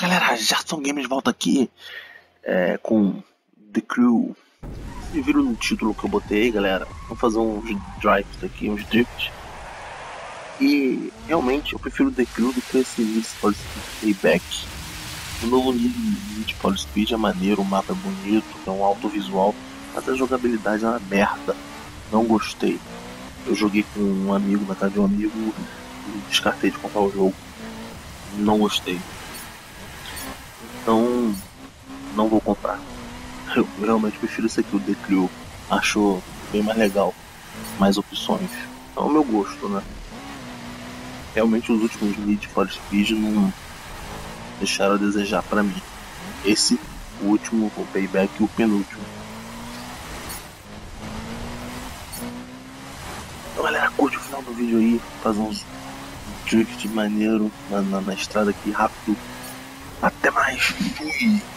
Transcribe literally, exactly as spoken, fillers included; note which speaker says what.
Speaker 1: galera, Gerson Games de volta aqui é, com The Crew. Vocês viram no título que eu botei aí, galera? Vou fazer uns drives aqui, uns drifts. E realmente eu prefiro The Crew do que esse Need for Speed Payback. O novo Need for Speed é maneiro, o mapa é bonito, tem um alto visual, mas a jogabilidade é uma merda. Não gostei. Eu joguei com um amigo, na casa de um amigo, e descartei de comprar o jogo. Não gostei. Então, não vou comprar. Eu realmente prefiro esse aqui, o The Crew. Acho bem mais legal. Mais opções. É o meu gosto, né? Realmente os últimos Need for Speed não deixaram a desejar pra mim. Esse, o último, o Payback e o penúltimo. Então galera, curte o final do vídeo aí. Fazer uns drift maneiro na, na, na estrada aqui, rápido. Até mais. Fui.